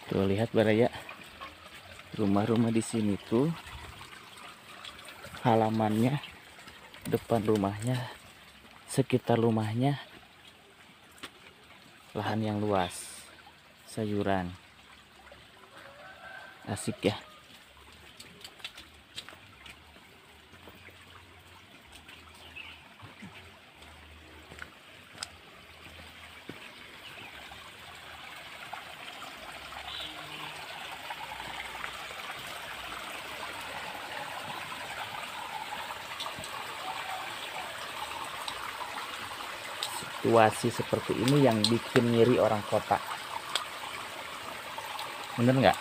Tuh lihat Baraya, rumah-rumah di sini tuh halamannya, depan rumahnya, sekitar rumahnya lahan yang luas, sayuran, asik ya. Situasi seperti ini yang bikin ngiri orang kota, bener nggak?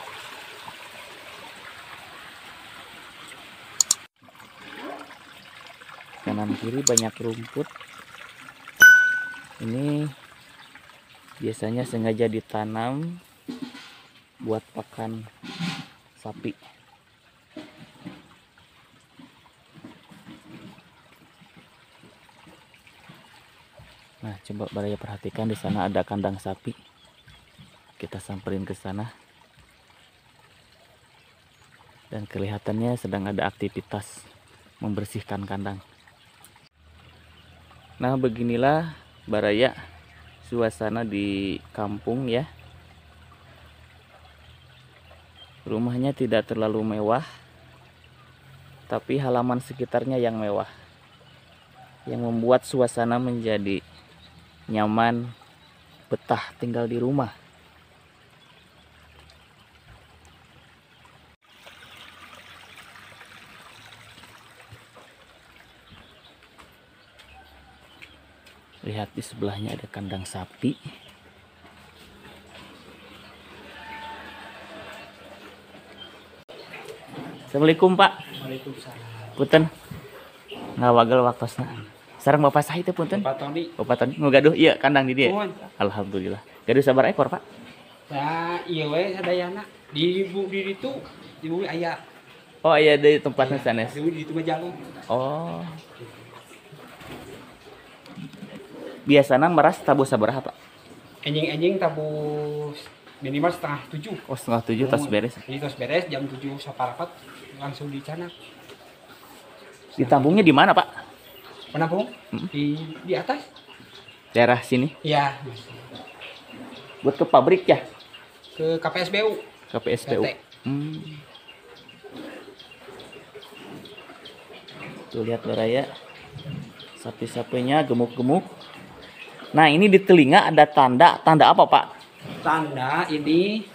Kanan kiri banyak rumput. Ini biasanya sengaja ditanam buat pakan sapi. Nah, coba Baraya perhatikan, di sana ada kandang sapi. Kita samperin ke sana. Dan kelihatannya sedang ada aktivitas membersihkan kandang. Nah, beginilah Baraya suasana di kampung ya. Rumahnya tidak terlalu mewah, tapi halaman sekitarnya yang mewah, yang membuat suasana menjadi nyaman, betah tinggal di rumah. Lihat di sebelahnya ada kandang sapi. Assalamualaikum Pak. Waalaikumsalam. Punten ngawagel waktosna. Sareng Bapak saha teh punten? Pak Tony. Bapak Tony nu gaduh ieu kandang di dieu. Oh, Alhamdulillah. Gaduh sabar ekor, Pak? nah, iya we sadayana di itu ibu aya. Oh, iya di tempatnya sanes. Di itu mah jalan. Oh. Biasana meras tabu sabaraha, Pak? Enjing-enjing tabus minimal 6:30. Oh, 6:30 tas beres. Jadi tos beres jam 7 saparapat langsung dicanak. Ditampungnya di mana, Pak? Penampung? Di atas? Daerah sini. Iya. Buat ke pabrik ya? Ke KPSBU. Ke PSPU. PT. Tuh lihat Baraya. Sapi-sapinya gemuk-gemuk. Nah, ini di telinga ada tanda. Tanda apa, Pak? Tanda ini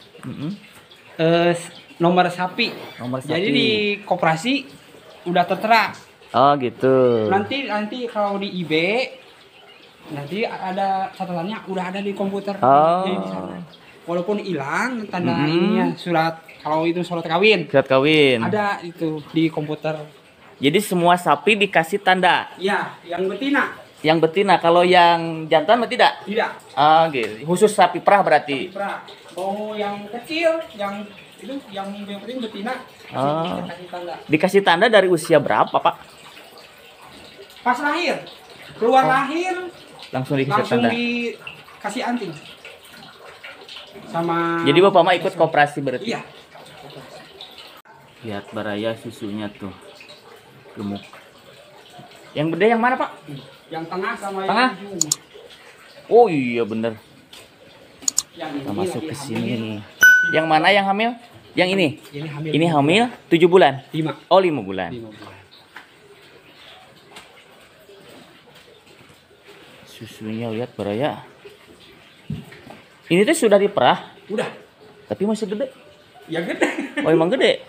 nomor sapi. Nomor sapi. Jadi di koperasi udah tertera. Oh, gitu. Nanti kalau di IB nanti ada catatannya udah ada di komputer. Oh. Jadi di sana. Walaupun hilang tanda ininya surat, kalau itu surat kawin. Surat kawin. Ada itu di komputer. Jadi semua sapi dikasih tanda. Ya, yang betina. Yang betina, kalau yang jantan mah tidak? Tidak. Ah, gitu. Khusus sapi perah berarti. Pra. Mau yang kecil, yang itu yang penting betina. Oh. Kasih tanda. Dikasih tanda dari usia berapa, Pak? Pas lahir, keluar lahir Langsung dikasih langsung tanda. dikasih anting. Sama. Jadi Bapak mah ikut koperasi berarti? Iya. Lihat Baraya susunya tuh. Gemuk. Yang gede yang mana, Pak? Yang tengah sama Tengah? yang ujung. Oh iya bener. Yang Kita ini masuk lagi ke hamil. sini. Yang mana yang hamil? Yang ini. Ini hamil. Ini hamil 7 bulan. 5. Oh, 5 bulan. 5 bulan. Susunya lihat Baraya. Ini tuh sudah diperah, Udah. tapi masih gede. Ya gede. Oh, emang gede.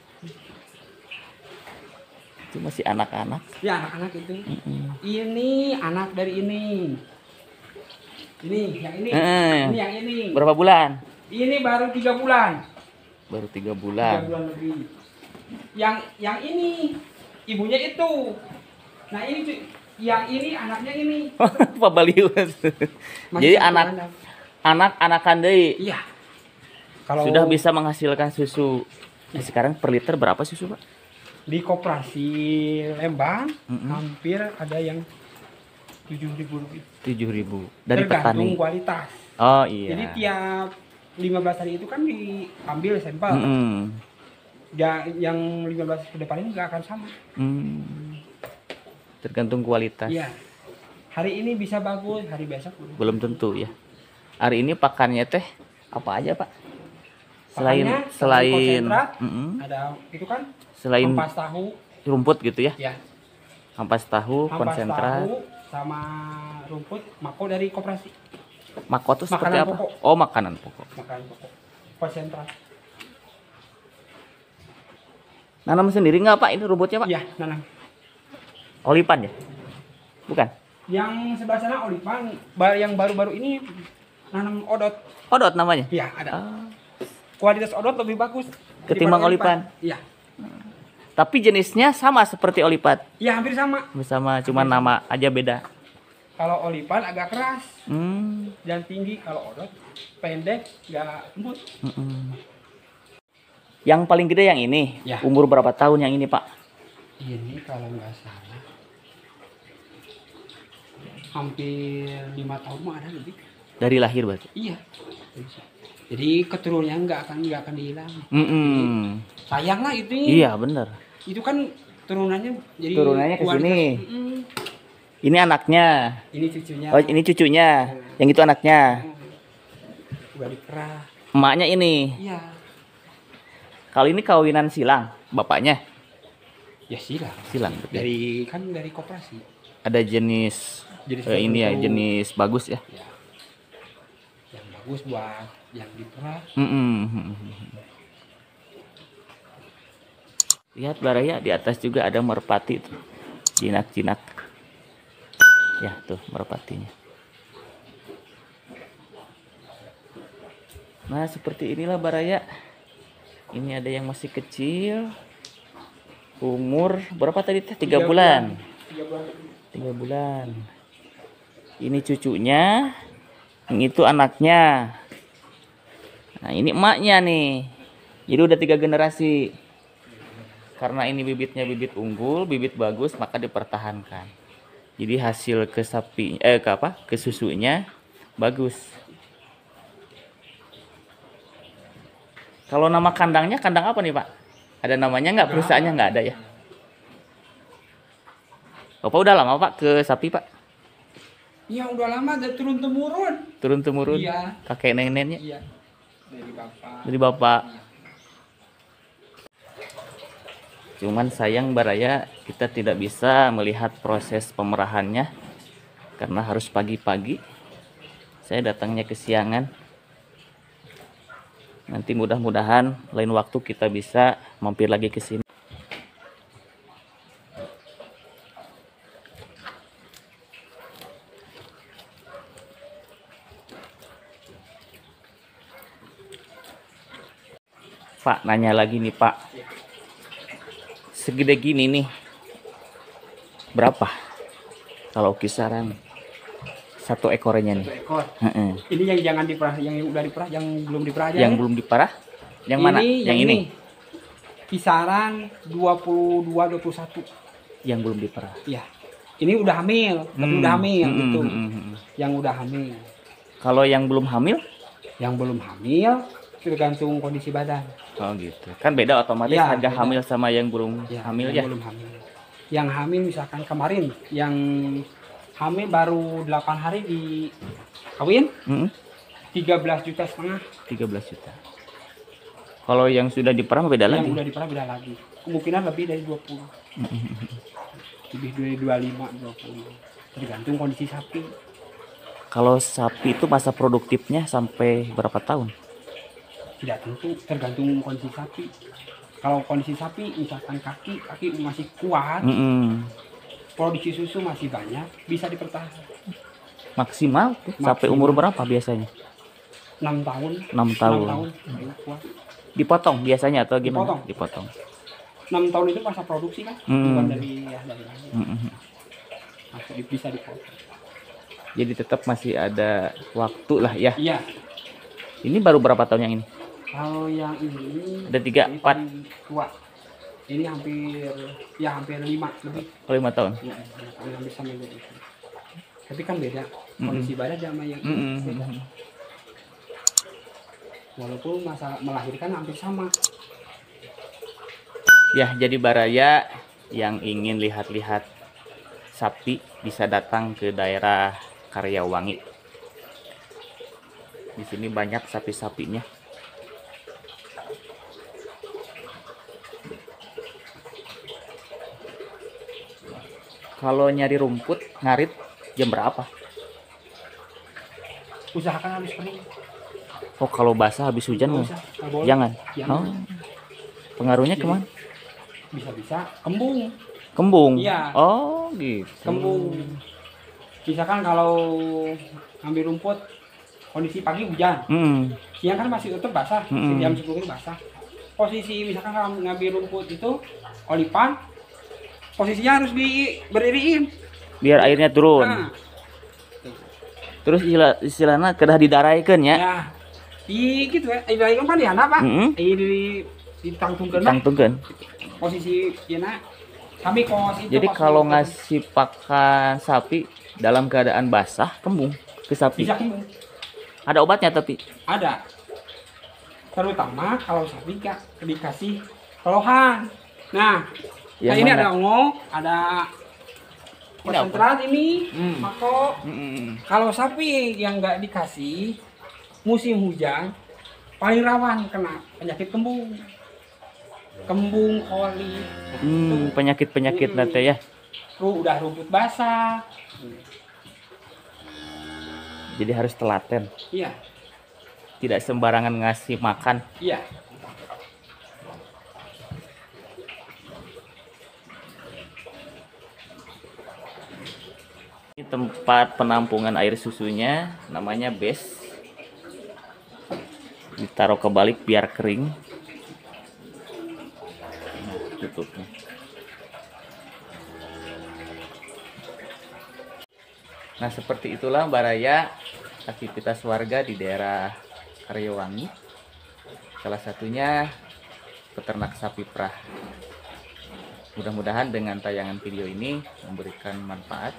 Itu masih anak-anak. Ya anak-anak itu. Ini anak dari ini. Ini yang ini. Ini yang ini. Berapa bulan? Ini baru 3 bulan. Baru 3 3 bulan. bulan lebih. Yang ini ibunya itu. Nah ini yang ini anaknya ini. Pak Balius. Jadi anak-anakan deui. Iya. Kalau Sudah bisa menghasilkan susu. Nah, sekarang per liter berapa susu, Pak? di koperasi Lembang hampir ada yang 7.000 lebih. 7.000 dari Tergantung petani. kualitas. Oh iya. Jadi tiap 15 hari itu kan diambil sampel. Ya, yang 15 ke depan ini nggak akan sama. Tergantung kualitas. Iya. Hari ini bisa bagus, hari besok belum tentu ya. Hari ini pakannya teh apa aja Pak? Pakannya, Selain ada itu kan selain ampas tahu, rumput gitu ya. ya. Ampas tahu, konsentrat. Tahu sama rumput mako dari koperasi. Mako itu seperti Makanan apa? pokok. Oh, makanan pokok. Makanan pokok. Konsentrat. Nanam sendiri nggak Pak ini rumputnya Pak? Iya, nanam. Olipan ya? Bukan? Yang sebelah sana olipan, yang baru-baru ini nanam odot. Odot namanya? Iya, ada. Kualitas odot lebih bagus ketimbang olipan. Iya. Tapi jenisnya sama seperti olipan. Iya, hampir sama. Sama, cuman nama aja beda. Kalau olipan agak keras dan tinggi, kalau odot pendek, nggak lembut. Yang paling gede yang ini. Ya. Umur berapa tahun yang ini Pak? Ini kalau nggak salah hampir 5 tahun mah ada lebih. Dari lahir berarti? Iya. Jadi keturunannya nggak akan dihilang. Sayang lah itu. Iya bener. Itu kan turunannya jadi turunannya ke sini. Ini anaknya. Ini cucunya. Oh ini cucunya. Yang itu anaknya. Udah diperah. Emaknya ini. Iya. Kalau ini kawinan silang, bapaknya. Ya silang. Silang. Dari koperasi. Ada jenis ini ya, jenis bagus ya. Ya. Yang bagus buat yang diperah. Lihat Baraya, di atas juga ada merpati tuh. Jinak-jinak. Ya, tuh merpatinya. Nah, seperti inilah Baraya. Ini ada yang masih kecil. Umur berapa tadi teh? 3 bulan. 3 bulan. Ini cucunya. Yang itu anaknya. Nah, ini emaknya nih. Jadi udah 3 generasi. Karena ini bibitnya bibit unggul, bibit bagus, maka dipertahankan. Jadi hasil ke susunya bagus. Kalau nama kandangnya kandang apa nih Pak? Ada namanya nggak? Perusahaannya nggak ada ya? Bapak udah lama Pak ke sapi Pak? Iya udah lama, udah turun temurun. Turun temurun? Iya. Kakek neneknya? Iya. Dari bapak. Dari bapak. Cuman sayang Baraya, kita tidak bisa melihat proses pemerahannya karena harus pagi-pagi. Saya datangnya kesiangan. Nanti mudah-mudahan lain waktu kita bisa mampir lagi ke sini. Pak, nanya lagi nih Pak. Segede gini nih. Berapa? Kalau kisaran satu ekornya nih. 1 ekor. Ini yang jangan diperah, yang udah diperah, yang belum diperah aja. Yang belum diparah? Yang mana? Yang ini. Kisaran 22-21. Yang belum diparah. Iya. Ini udah hamil, udah hamil gitu. Yang udah hamil. Kalau yang belum hamil? Yang belum hamil tergantung kondisi badan. Oh gitu. Kan beda otomatis Ya, harga beda. hamil sama yang belum hamil yang ya. Belum hamil. Yang hamil misalkan kemarin yang hamil baru 8 hari di kawin. 13,5 juta. 13 juta. Kalau yang sudah diperah beda lagi. Yang udah diperah beda lagi. Kemungkinan lebih dari 20. Lebih dari 25, 20. Tergantung kondisi sapi. Kalau sapi itu masa produktifnya sampai berapa tahun? Tidak tentu, tergantung kondisi sapi. Kalau kondisi sapi misalkan kaki masih kuat, produksi susu masih banyak, bisa dipertahankan. Maksimal tuh sampai umur berapa biasanya? 6 tahun. 6 tahun. 6 tahun kuat. Dipotong biasanya atau gimana? Dipotong. Dipotong. 6 tahun itu masa produksi kan? Bukan dari lahir. Masih bisa dipotong. Jadi tetap masih ada waktu lah ya. Iya. Ini baru berapa tahun yang ini? Kalau yang ini Ada 3, 4. Tua. Ini hampir 5 lebih. 5 tahun. Ya, hampir sama gitu. Tapi kan beda kondisi badan sama yang ini beda. walaupun masa melahirkan hampir sama. Ya, jadi Baraya yang ingin lihat-lihat sapi bisa datang ke daerah Karyawangi. Di sini banyak sapi-sapinya. Kalau nyari rumput ngarit jam berapa? Usahakan harus kering. Oh, kalau basah habis hujan Nggak mah usah, nggak boleh. jangan. Jangan. Oh, pengaruhnya Jadi, kemana? bisa-bisa kembung. Kembung. Iya. Oh, gitu. Kembung. Misalkan kalau ambil rumput kondisi pagi hujan, siang kan masih tetap basah, jam 10 itu basah. Posisi misalkan kalau ngambil rumput itu olipan, posisinya harus diberdiriin Biar airnya turun. nah, Terus istilahnya kedah didaraikan ya. ya gitu ya diberdirikan kan di handap pak ditangtungkan lah Ditangtungkan. posisi ya kami kos itu Jadi kos kalau itu ngasih pakan sapi dalam keadaan basah, kembung ke sapi. bisa kembung, Ada obatnya tapi. ada terutama kalau sapi dikasih kelohan. Nah, Yang ini mana? ada ongol, ada Ini apa? konsentrat ini, mako. Mm-mm. Kalau sapi yang nggak dikasih musim hujan paling rawan kena penyakit kembung, kolit. Penyakit-penyakit nanti ya. Udah rumput basah. Jadi harus telaten. Iya, Tidak sembarangan ngasih makan. iya. Ini tempat penampungan air susunya, namanya bes. Ditaruh kebalik biar kering. Nah, tutupnya. Nah, seperti itulah Baraya aktivitas warga di daerah Karyawangi. Salah satunya peternak sapi perah. Mudah-mudahan dengan tayangan video ini memberikan manfaat.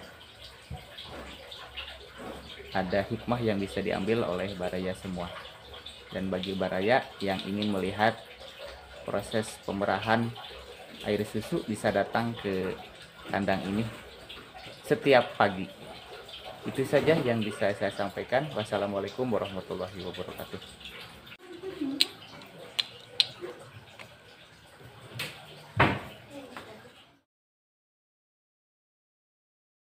Ada hikmah yang bisa diambil oleh Baraya semua. Dan bagi Baraya yang ingin melihat proses pemerahan air susu bisa datang ke kandang ini setiap pagi. Itu saja yang bisa saya sampaikan. Wassalamualaikum warahmatullahi wabarakatuh.